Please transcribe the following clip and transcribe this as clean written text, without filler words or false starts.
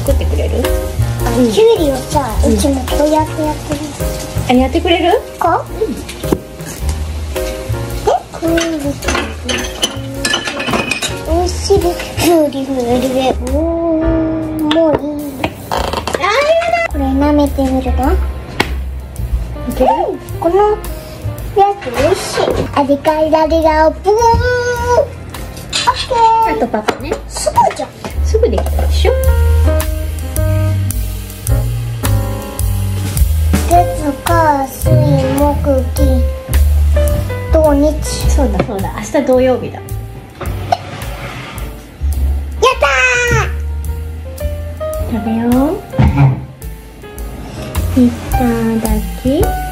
作ってくれる？ キュウリをさ、うちもこうやってやってる。 あ、やってくれる？ こう？こういうの。おいしいです。キュウリもういい。 あ、やだ。 これ舐めてみるの？ いける？ このやつおいしい。あれからあれがブーン。オッケー。 あとパパね。 すぐじゃん。 すぐできたでしょ。 月火水木金土日。 そうだそうだ。明日土曜日だ。 やったー。 食べよう。いただき。